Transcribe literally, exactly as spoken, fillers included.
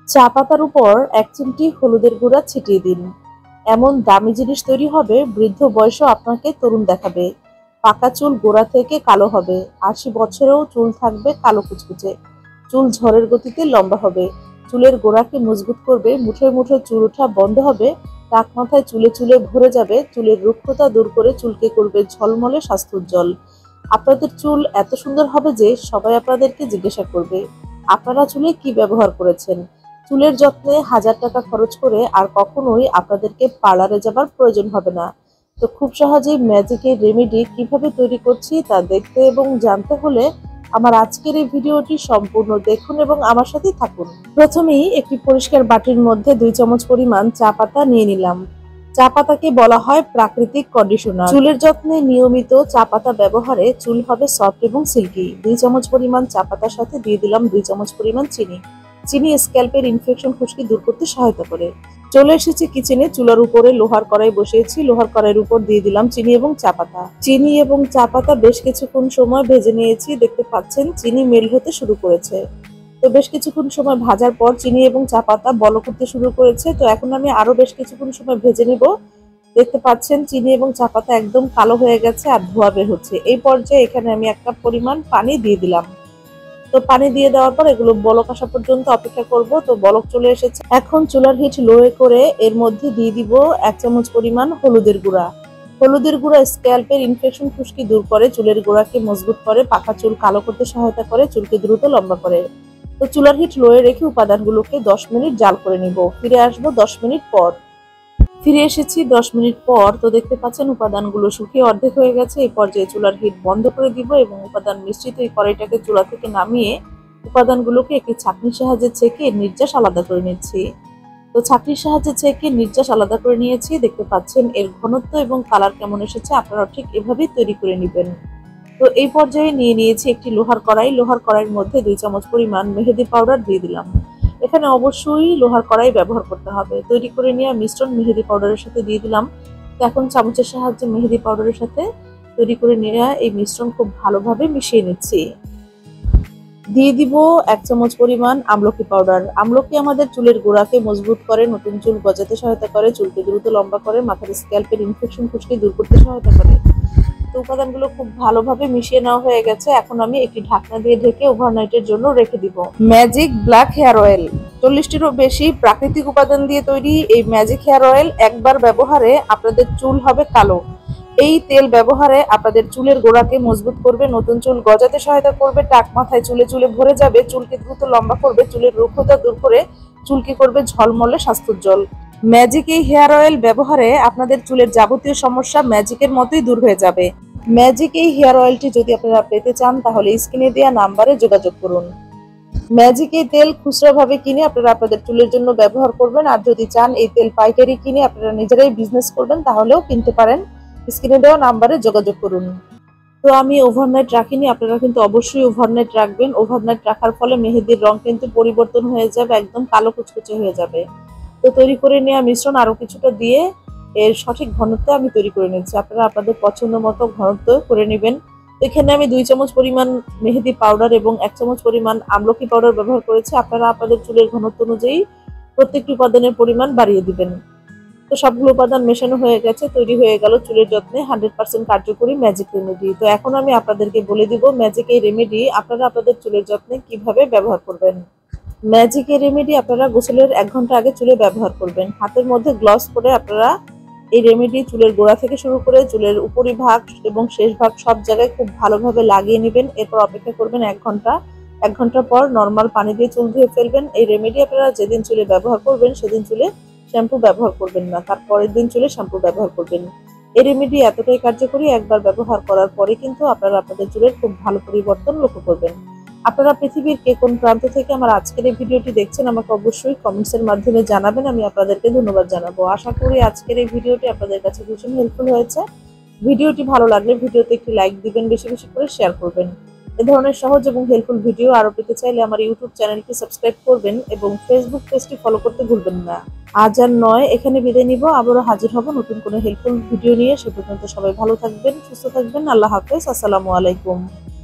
চা পাতার উপর এক চিমটি হলুদের গুঁড়া ছিটিয়ে দিন। এমন দামি জিনিস তৈরি হবে, বৃদ্ধ বয়সেও আপনাকে তরুণ দেখাবে। পাকা চুল গোড়া থেকে কালো হবে, আশি বছরেও চুল থাকবে কালো কুচকুচে। চুল ঝড়ের গতিতে লম্বা হবে, চুলের গোড়াকে মজবুত করবে, মুঠোয় মুঠোয় চুল ওঠা বন্ধ হবে, টাক মাথায় চুলে চুলে ভরে যাবে, চুলের রুক্ষতা দূর করে চুলকে করবে ঝলমলে স্বাস্থ্যোজ্জ্বল। আপনাদের চুল এত সুন্দর হবে যে সবাই আপনাদেরকে জিজ্ঞাসা করবে আপনারা চুলে কি ব্যবহার করেছেন। চুলের যত্নে হাজার টাকা খরচ করে আর কখনোই আপনাদেরকে পার্লারে যাবার প্রয়োজন হবে না। তো খুব সহজেই ম্যাজিক এই রেমেডি কিভাবে তৈরি করছি তা দেখতে এবং জানতে হলে আমার আজকের এই ভিডিওটি সম্পূর্ণ দেখুন এবং আমার সাথেই থাকুন। প্রথমেই একটি পরিষ্কার বাটির মধ্যে দুই চামচ পরিমাণ চা পাতা নিয়ে নিলাম। চা পাতাকে বলা হয় প্রাকৃতিক কন্ডিশনার। চুলের যত্নে নিয়মিত চা পাতা ব্যবহারে চুল হবে সফট এবং সিল্কি। দুই চামচ পরিমাণ চা পাতার সাথে দিয়ে দিলাম দুই চামচ পরিমাণ চিনি। চিনি স্ক্যাল্পের ইনফেকশন খুশকি দূর করতে সহায়তা করে। চলে এসেছি কিচেনে। চুলার উপরে লোহার কড়াই বসিয়েছি। লোহার কড়াইয়ের উপর দিয়ে দিলাম চিনি এবং চা পাতা। চিনি এবং চা পাতা বেশ কিছুক্ষণ সময় ভেজে নিয়েছি। দেখতে পাচ্ছেন চিনি মেল্ট হতে শুরু করেছে। তো বেশ কিছুক্ষণ সময় ভাজার পর চিনি এবং চা পাতা বলক উঠতে শুরু করেছে। তো এখন আমি আরো বেশ কিছুক্ষণ সময় ভেজে নিব। দেখতে পাচ্ছেন চিনি এবং চা পাতা একদম কালো হয়ে গেছে আর ধোঁয়া বের হচ্ছে। এই পর্যায়ে এখানে আমি এক কাপ পরিমাণ পানি দিয়ে দিলাম। তো পানি দিয়ে দেওয়ার পর এগুলো বলক আসা পর্যন্ত অপেক্ষা করব। তো বলক চলে এসেছে। এখন চুলার হিট লো করে এর মধ্যে দিয়ে দিব এক চামচ পরিমাণ হলুদের গুঁড়া। হলুদের গুঁড়া স্ক্যাল্পের ইনফেকশন খুশকি দূর করে, চুলের গোড়াকে মজবুত করে, পাকা চুল কালো করতে সহায়তা করে, চুলকে দ্রুত লম্বা করে। তো চুলার হিট লো রেখে উপাদানগুলোকে দশ মিনিট জাল করে নিব। ফিরে আসবো দশ মিনিট পর। ফিরে এসেছি দশ মিনিট পর। তো দেখতে পাচ্ছেন উপাদানগুলো শুকিয়ে অর্ধেক হয়ে গেছে। এই পর্যায়ে চুলার হিট বন্ধ করে দিব এবং উপাদান মিশ্রিত এই কড়াইটাকে চুলা থেকে নামিয়ে উপাদানগুলোকে একটি ছাঁকনির সাহায্যে ছেঁকে নির্যাস আলাদা করে নিচ্ছি। তো ছাঁকনির সাহায্যে ছেঁকে নির্যাস আলাদা করে নিয়েছি। দেখতে পাচ্ছেন এর ঘনত্ব এবং কালার কেমন এসেছে। আপনারা ঠিক এভাবেই তৈরি করে নেবেন। তো এই পর্যায়ে নিয়ে নিয়েছি একটি লোহার কড়াই। লোহার কড়াইয়ের মধ্যে দুই চামচ পরিমাণ মেহেদি পাউডার দিয়ে দিলাম। এখানে অবশ্যই লোহার কড়াই ব্যবহার করতে হবে। তৈরি করে নেওয়া মিশ্রণ মেহেদি পাউডারের সাথে দিয়ে দিলাম। তো এখন চামচের সাহায্যে মেহেদি পাউডারের সাথে তৈরি করে নেওয়া এই মিশ্রণ খুব ভালোভাবে মিশিয়ে নিচ্ছি। দিয়ে দিব এক চামচ পরিমাণ আমলকি পাউডার। আমলকি আমাদের চুলের গোড়াকে মজবুত করে, নতুন চুল গজাতে সহায়তা করে, চুলকে দ্রুত লম্বা করে, মাথার স্ক্যাল্পের ইনফেকশন খুশকি দূর করতে সহায়তা করে। তো উপাদানগুলো খুব ভালোভাবে মিশিয়ে নেওয়া হয়ে গেছে। এখন আমি একটি ঢাকনা দিয়ে ঢেকে ওভারনাইটের জন্য রেখে দিব। Magic black hair oil. চল্লিশটিরও বেশি প্রাকৃতিক উপাদান দিয়ে তৈরি এই ম্যাজিক হেয়ার অয়েল একবার ব্যবহারে আপনাদের চুল হবে কালো। এই তেল ব্যবহারে আপনাদের চুলের গোড়াকে মজবুত করবে, নতুন চুল গজাতে সহায়তা করবে, টাক মাথায় চুলে চুলে ভরে যাবে, চুলকে দ্রুত লম্বা করবে, চুলের রুক্ষতা দূর করে চুলকে করবে ঝলমলে স্বাস্থ্যোজ্জ্বল। ম্যাজিক এই হেয়ার অয়েল ব্যবহারে আপনাদের চুলের যাবতীয় সমস্যা ম্যাজিকের মতোই দূর হয়ে যাবে। ম্যাজিক এই হেয়ার অয়েলটি যদি আপনারা পেতে চান তাহলে স্ক্রিনে দেওয়া নাম্বারে যোগাযোগ করুন। ম্যাজিক এই তেল খুচরা ভাবে কিনে আপনারা আপনাদের চুলের জন্য ব্যবহার করবেন, আর যদি চান এই তেল পাইকারি কিনে আপনারা নিজেরাই বিজনেস করবেন তাহলেও কিনতে পারেন। স্ক্রিনে দেওয়া নাম্বারে যোগাযোগ করুন। তো আমি ওভারনাইট রাখিনি, আপনারা কিন্তু অবশ্যই ওভারনাইট রাখবেন। ওভারনাইট রাখার ফলে মেহেদির রং কিন্তু পরিবর্তন হয়ে যাবে, একদম কালো কুচকুচে হয়ে যাবে। তো তৈরি করে নেওয়া মিশ্রণ আরো কিছুটা দিয়ে এর সঠিক ঘনত্ব আমি তৈরি করে নিচ্ছি। আপনারা আপনাদের পছন্দ মতো ঘনত্ব করে নেবেন। এখানে আমি দুই চামচ পরিমাণ মেহেদি পাউডার এবং এক চামচ পরিমাণ আমলকি পাউডার ব্যবহার করেছি। আপনারা আপনাদের চুলের ঘনত্ব অনুযায়ী প্রত্যেকটি উপাদানের পরিমাণ বাড়িয়ে দিবেন। তো সবগুলো উপাদান মেশানো হয়ে গেছে। তৈরি হয়ে গেল চুলের যত্নে হান্ড্রেড পার্সেন্ট কার্যকরী ম্যাজিক রেমেডি। তো এখন আমি আপনাদেরকে বলে দিব ম্যাজিক এই রেমেডি আপনারা আপনাদের চুলের যত্নে কিভাবে ব্যবহার করবেন। ম্যাজিক এই রেমেডি আপনারা গোসলের এক ঘন্টা আগে চুলে ব্যবহার করবেন। হাতের মধ্যে গ্লভস পরে আপনারা এই রেমেডি চুলের গোড়া থেকে শুরু করে চুলের উপরি ভাগ এবং শেষ ভাগ সব জায়গায় খুব ভালোভাবে লাগিয়ে নেবেন। এরপর অপেক্ষা করবেন এক ঘন্টা। এক ঘন্টা পর নর্মাল পানি দিয়ে চুল ধুয়ে ফেলবেন। এই রেমেডি আপনারা যেদিন চুলে ব্যবহার করবেন সেদিন চুলে শ্যাম্পু ব্যবহার করবেন না, তার পরের দিন চুলে শ্যাম্পু ব্যবহার করবেন। এই রেমেডি এতটাই কার্যকরী, একবার ব্যবহার করার পরে কিন্তু আপনারা আপনাদের চুলের খুব ভালো পরিবর্তন লক্ষ্য করবেন। আপনারা পৃথিবীর কে কোন প্রান্ত থেকে আমার আজকের এই ভিডিওটি দেখছেন আমাকে অবশ্যই কমেন্টসের মাধ্যমে জানাবেন। আমি আপনাদেরকে ধন্যবাদ জানাবো। আশা করি আজকের এই ভিডিওটি আপনাদের কাছে ভীষণ হেল্পফুল হয়েছে। ভিডিওটি ভালো লাগলে ভিডিওতে একটি লাইক দিবেন, বেশি বেশি করে শেয়ার করবেন। এ ধরনের সহজ এবং হেল্পফুল ভিডিও আরো পেতে চাইলে আমার ইউটিউব চ্যানেলটি সাবস্ক্রাইব করবেন এবং ফেসবুক পেজটি ফলো করতে ভুলবেন না। আজ আর নয়, এখানে বিদায় নিব। আবারও হাজির হব নতুন কোনো হেল্পফুল ভিডিও নিয়ে। সে পর্যন্ত সবাই ভালো থাকবেন, সুস্থ থাকবেন। আল্লাহ হাফেজ। আসসালামু আলাইকুম।